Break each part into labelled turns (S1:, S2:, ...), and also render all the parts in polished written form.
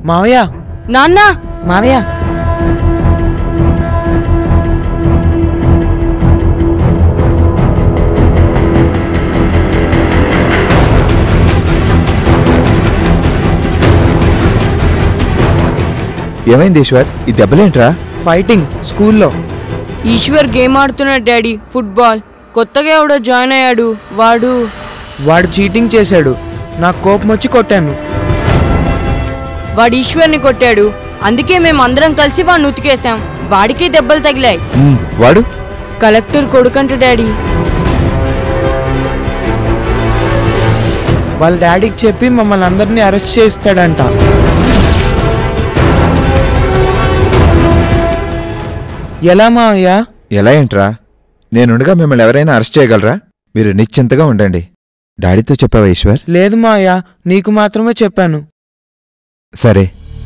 S1: మావయ్య
S2: నాన్న
S1: మావయ్య
S3: ఏమైంది ఈశ్వర్? ఈ దెబ్బలేంట్రా?
S1: ఫైటింగ్ స్కూల్లో.
S2: ఈశ్వర్ గేమ్ ఆడుతున్నాడు డాడీ, ఫుట్బాల్. కొత్తగా ఎవడో జాయిన్ అయ్యాడు.
S1: వాడు చీటింగ్ చేశాడు. నాకు కోపం వచ్చి కొట్టాను.
S2: వాడు ఈశ్వర్ని కొట్టాడు. అందుకే మేము అందరం కలిసి వాడిని ఉతికేశాం. వాడికి దెబ్బలు తగిలాయి.
S3: వాడు
S2: కలెక్టర్ కొడుకంట డాడీ.
S1: వాళ్ళ డాడీకి చెప్పి మమ్మల్ని అందరినీ అరెస్ట్ చేస్తాడంట. ఎలా మావయ్య?
S3: ఎలా ఏంట్రా? నేనుండగా మిమ్మల్ని ఎవరైనా అరెస్ట్ చేయగలరా? మీరు నిశ్చింతగా ఉండండి. డాడీతో చెప్పావా ఈశ్వర్?
S1: లేదు మావయ్య, నీకు మాత్రమే చెప్పాను.
S3: సరే.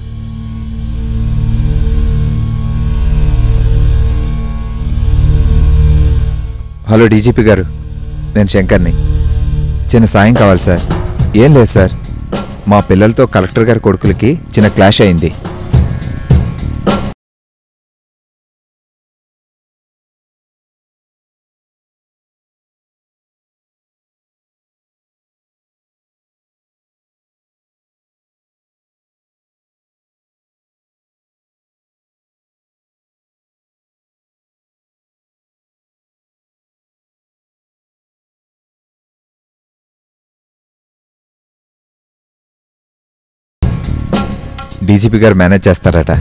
S3: హలో డీజీపీ గారు, నేను శంకర్ని. చిన్న సాయం కావాలి సార్. ఏం లేదు సార్, మా పిల్లలతో కలెక్టర్ గారి కొడుకులకి చిన్న క్లాష్ అయింది. డీజీపీ గారు మేనేజ్ చేస్తారట.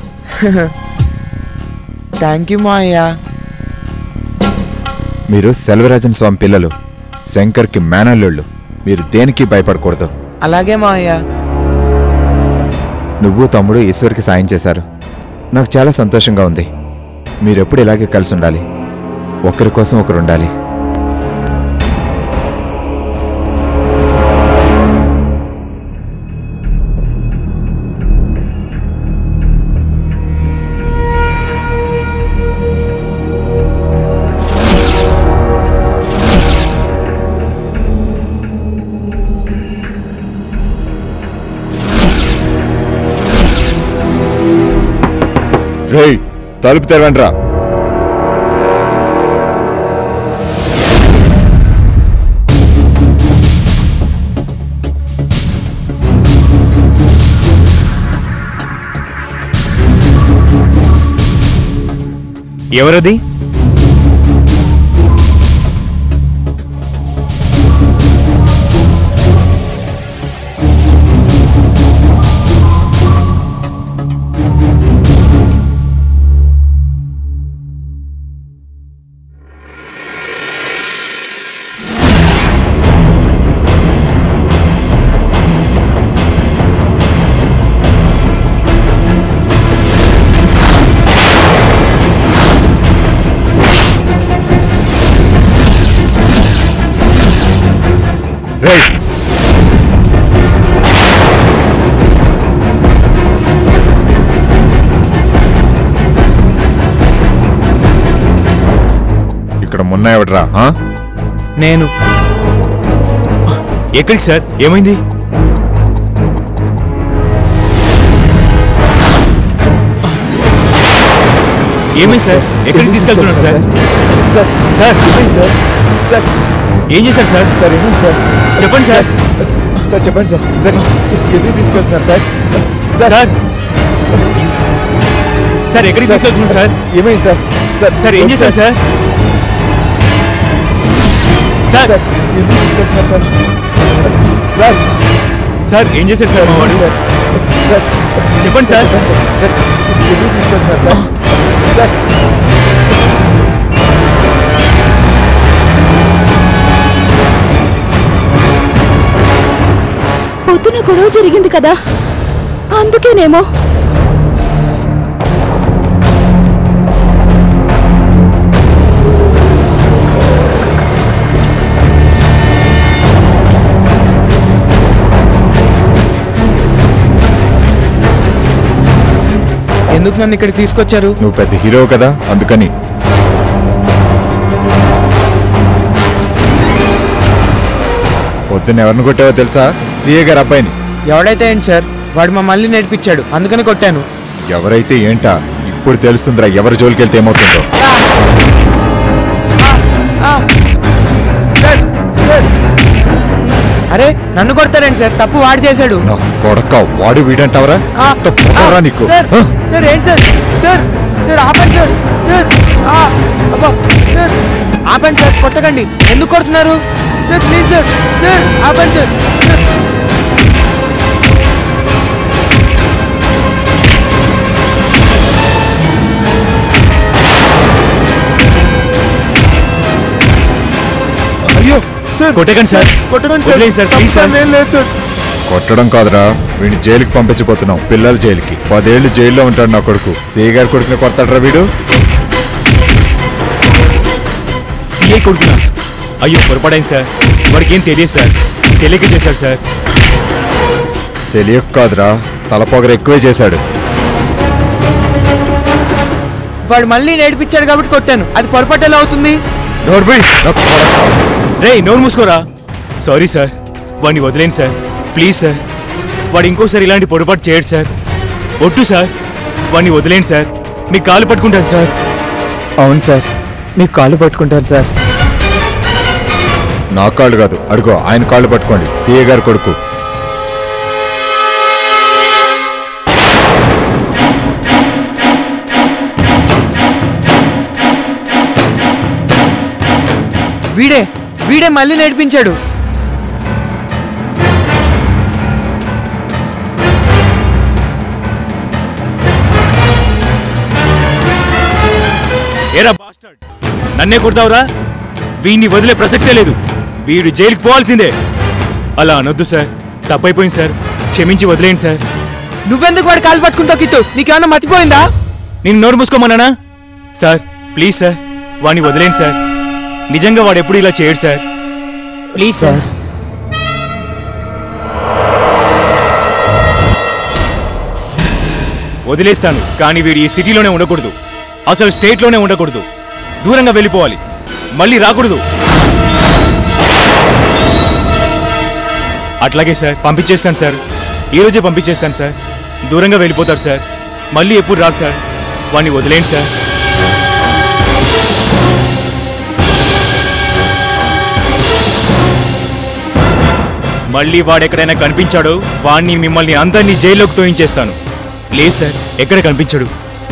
S1: థ్యాంక్ యూ మావయ్య.
S3: మీరు సెల్వరాజన్ స్వామి పిల్లలు, శంకర్కి మేనల్లుళ్ళు. మీరు దేనికి భయపడకూడదు.
S1: అలాగే మావయ్య.
S3: నువ్వు తమ్ముడు ఈశ్వర్కి సాయం చేశారు. నాకు చాలా సంతోషంగా ఉంది. మీరెప్పుడు ఇలాగే కలిసి ఉండాలి. ఒకరి కోసం ఒకరు ఉండాలి. రేయ్, తలుపు తెరవండ్రా.
S4: ఎవరది?
S3: ఇక్కడ మొన్న ఎవడ్రా?
S1: నేను.
S4: ఎక్కడికి సార్? ఏమైంది? ఏమైంది సార్? ఎక్కడికి తీసుకెళ్తున్నారు sir?
S3: Sir sir sir sir
S4: ఏం చేశారు సార్?
S3: సార్ ఏమైంది సార్?
S4: చెప్పండి సార్.
S3: సార్ చెప్పండి సార్. సార్ ఎందుకు తీసుకెళ్తున్నారు సార్?
S4: సార్ సార్ ఎక్కడికి తీసుకెళ్తున్నారు సార్?
S3: ఏమైంది సార్? సార్
S4: సార్ ఏం చేశారు సార్? సార్
S3: సార్ ఎందుకు తీసుకెళ్తున్నారు సార్? సార్
S4: సార్ ఏం చేశారు సార్? మా వాడు
S3: సార్ సార్
S4: చెప్పండి సార్.
S3: సార్ ఎందుకు తీసుకెళ్తున్నారు సార్? సార్
S5: పొద్దున గొడవ జరిగింది కదా, అందుకేనేమో.
S1: ఎందుకు నన్ను ఇక్కడికి తీసుకొచ్చారు?
S3: నువ్వు పెద్ద హీరో కదా, అందుకని. పొద్దున్న ఎవరిని కొట్టావో తెలుసా? సీఏ గారు అబ్బాయిని.
S1: ఎవడైతే ఏంటి సార్, వాడు మమ్మల్ని నేర్పించాడు అందుకని కొట్టాను.
S3: ఎవరైతే ఏంటా ఇప్పుడు తెలుస్తుందిరా, ఎవరి జోలికి వెళ్తే ఏమవుతుందో.
S1: సార్ సార్ అరే నన్ను కొడతారండి సార్, తప్పు వాడు చేశాడు.
S3: నా కొడక వాడు వీడంటావరా? ఎంత పొగరా నీకు?
S1: సార్ సార్ ఏంటి సార్? సార్ సార్ ఆపండి సార్. సార్ అబ్బా సార్ ఆపండి సార్, కొట్టకండి. ఎందుకు కొడుతున్నారు సార్? Please sir. సార్ ఆపండి సార్. సార్
S4: అయ్యో
S1: సార్
S4: కొట్టకండి సార్,
S1: కొట్టకండి
S4: వదిలేయండి సార్, ప్లీజ్ సార్.
S1: లేదు సార్.
S3: కొట్టడం కాదురా, వీడిని జైలుకి పంపించబోతున్నాం, పిల్లల జైలుకి. 10 ఏళ్ళు జైల్లో ఉంటాడు నా కొడుకు. సిఐ గారి కొడుకుని కొడతాడ్రా వీడు.
S4: సిఐ కొడుకున్నా? అయ్యో పొరపాడైంది సార్, వాడికి ఏం తెలియదు సార్, తెలియక చేశాడు సార్.
S3: తెలియక కాదురా, తలపొగర ఎక్కువే చేశాడు.
S1: వాడు మళ్ళీ నేర్పించాడు కాబట్టి కొట్టాను, అది పొరపాటు ఎలా అవుతుంది?
S3: నోర్బీ, నా కొడకా.
S4: రేయ్ నోరు మూసుకోరా. సారీ సార్, వాడిని వదిలేండి సార్, ప్లీజ్ సార్. వాడు ఇంకోసారి ఇలాంటి పొరపాటు చేయడు సార్. ఒట్టు సార్, వాడిని వదిలేండి సార్, మీ కాలు పట్టుకుంటాను సార్.
S3: అవును సార్, మీ కాళ్ళు పట్టుకుంటాను సార్. నా కాళ్ళు కాదు, అడుగో ఆయన కాళ్ళు పట్టుకోండి, సిఏ గారి కొడుకు.
S1: వీడే వీడే మళ్ళీ నేర్పించాడు.
S4: ఏరా బాస్టర్డ్, నన్నే కొడతావురా? వీడిని వదిలే ప్రసక్తే లేదు, వీడు జైలుకి పోవాల్సిందే. అలా అనొద్దు సార్, తప్పైపోయింది సార్, క్షమించి వదిలేండి సార్.
S1: నువ్వెందుకు వాడు కాలు పట్టుకుంటావు కిట్టు? నీకేమన్నా మతిపోయిందా?
S4: నేను నోరు మూసుకోమన్నానా? సార్ ప్లీజ్ సార్, వాడిని వదిలేండి సార్. నిజంగా వాడు ఎప్పుడు ఇలా చేయడు సార్, ప్లీజ్ సార్. వదిలేస్తాను, కానీ వీడు ఈ సిటీలోనే ఉండకూడదు, అసలు స్టేట్లోనే ఉండకూడదు, దూరంగా వెళ్ళిపోవాలి, మళ్ళీ రాకూడదు. అట్లాగే సార్, పంపించేస్తాను సార్, ఈరోజే పంపించేస్తాను సార్. దూరంగా వెళ్ళిపోతారు సార్, మళ్ళీ ఎప్పుడు రాదు సార్. వాడిని వదిలేండి సార్. మళ్ళీ వాడెక్కడైనా కనిపించాడో వాడిని మిమ్మల్ని అందరినీ జైల్లోకి తోయించేస్తాను. లేదు సార్, ఎక్కడ కనిపించడు.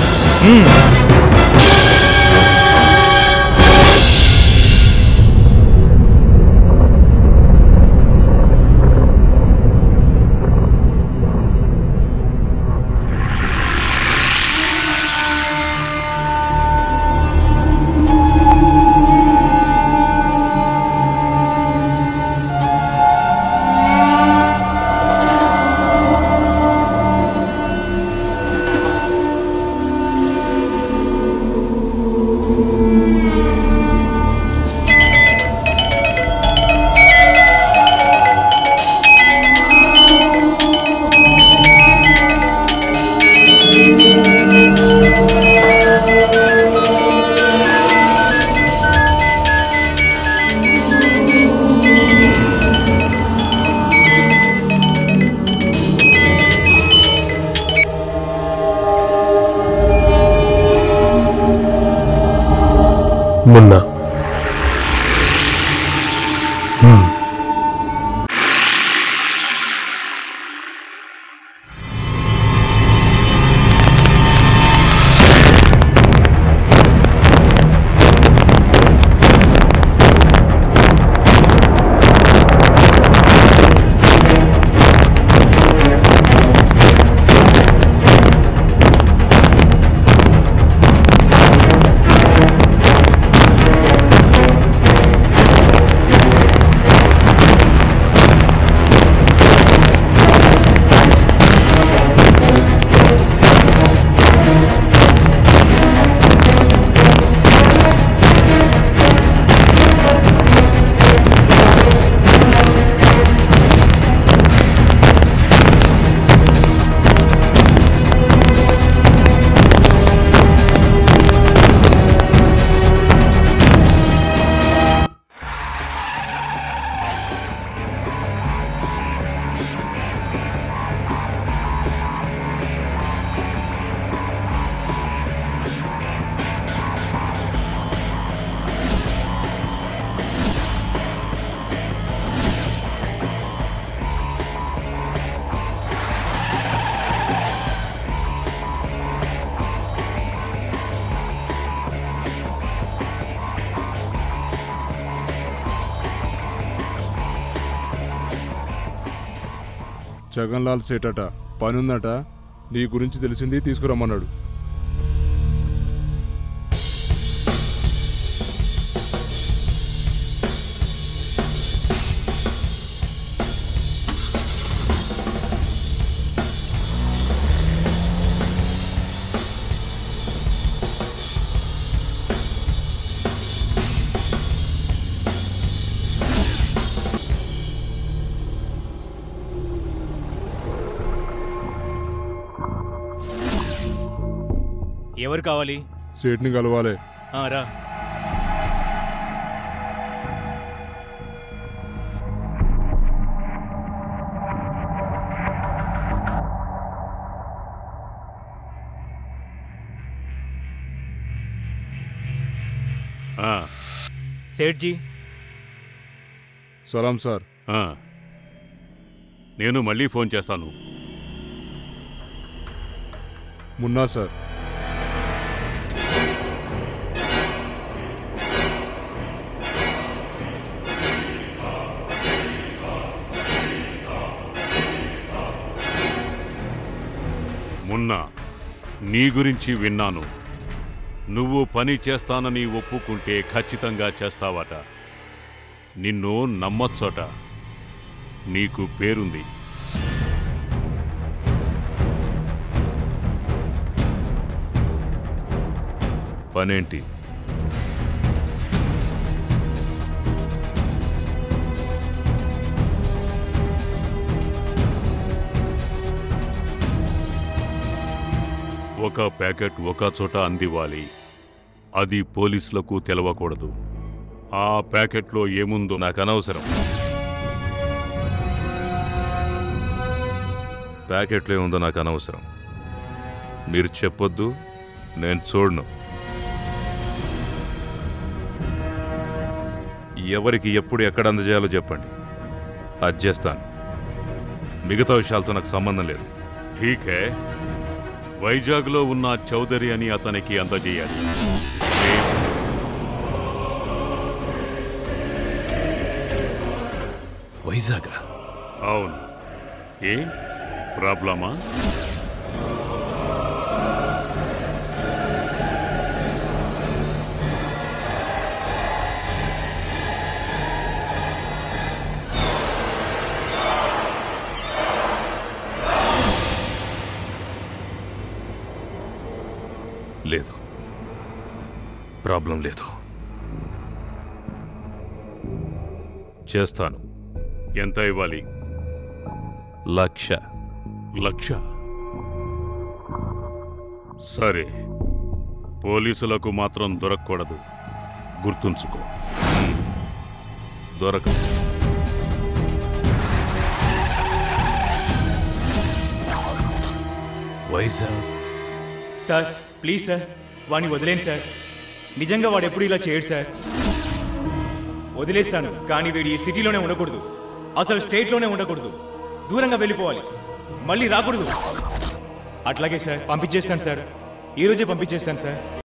S6: మున్నా జగన్లాల్ సేట్ అట, పనుందట, నీ గురించి తెలిసింది తీసుకురమ్మన్నాడు.
S4: ఎవరు కావాలి?
S6: సేట్ని కలవాలి.
S4: రా. సేట్జీ.
S6: సలాం సార్.
S7: నేను మళ్ళీ ఫోన్ చేస్తాను.
S6: మున్నా సార్.
S7: మున్నా, నీ గురించి విన్నాను. నువ్వు పని చేస్తానని ఒప్పుకుంటే ఖచ్చితంగా చేస్తావట. నిన్ను నమ్మొచ్చట. నీకు పేరుంది. పనేంటి? ఒక ప్యాకెట్ ఒక చోట అందివ్వాలి. అది పోలీసులకు తెలవకూడదు. ఆ ప్యాకెట్లో ఏముందో నాకు అనవసరం. ప్యాకెట్లో ఏముందో నాకు అనవసరం. మీరు చెప్పొద్దు, నేను చూడను. ఎవరికి ఎప్పుడు ఎక్కడ అందజేయాలో చెప్పండి, అది చేస్తాను. మిగతా విషయాలతో నాకు సంబంధం లేదు. ఠీకే. వైజాగ్లో ఉన్న చౌదరి అని అతనికి అందజేయాలి.
S4: వైజాగ్?
S7: అవును. ఏ ప్రాబ్లమా? లేదు, ప్రాబ్లం లేదు. చేస్తాను. ఎంత ఇవ్వాలి? 1,00,000. సరే, పోలీసులకు మాత్రం దొరకకూడదు, గుర్తుంచుకో. దొరకదు.
S4: వైజాగ్? సార్ ప్లీజ్ సార్, వాడిని వదిలేండి సార్. నిజంగా వాడు ఎప్పుడు ఇలా చేయడు సార్. వదిలేస్తాను, కానీ వీడు ఈ సిటీలోనే ఉండకూడదు, అసలు స్టేట్లోనే ఉండకూడదు. దూరంగా వెళ్ళిపోవాలి, మళ్ళీ రాకూడదు. అట్లాగే సార్, పంపించేస్తాను సార్, ఈరోజే పంపించేస్తాను సార్.